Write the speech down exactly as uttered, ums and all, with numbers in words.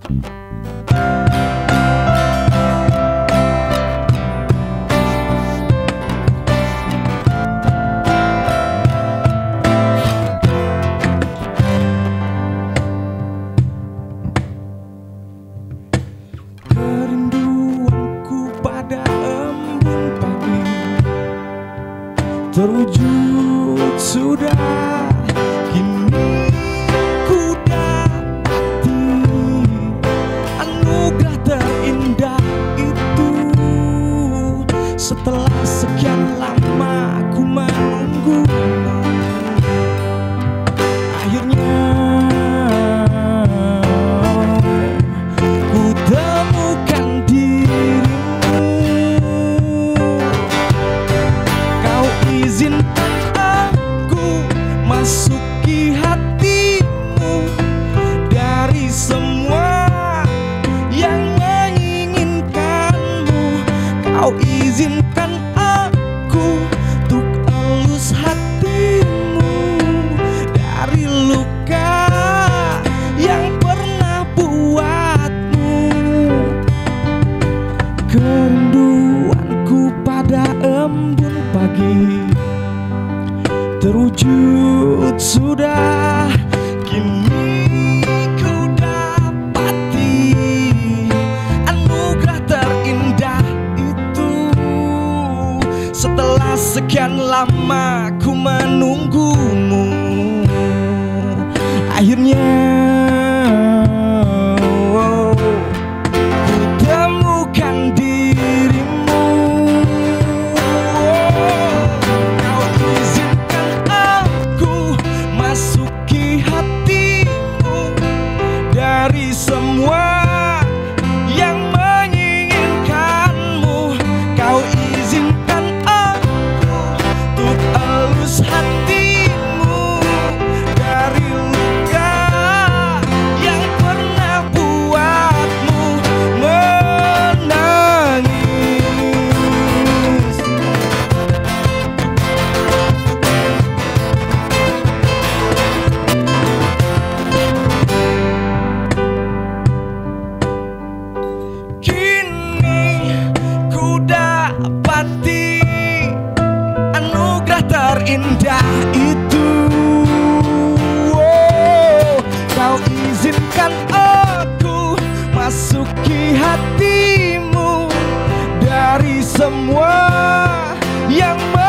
terwujud sudah, kini ku dapati anugerah terindah itu. Setelah sekian lama ku menunggu, akhirnya ku temukan dirimu. Kau izinkan aku masuki hatimu, dari semua yang menginginkanmu. Kau izinkan aku untuk elus hatimu dari luka yang pernah buatmu. Kerinduanku pada embun pagi terwujud sudah, kini ku dapati anugerah terindah itu. Setelah sekian lama ku menunggumu, akhirnya ku temukan dirimu. Kau izinkan aku masuki hatimu, dari semua yang menginginkanmu. Kau izinkan aku untuk elus hatimu dari luka yang pernah buatmu menangis. Kini ku dapati anugerah terindah itu. Oh, kau izinkan aku masuki hatimu, dari semua yang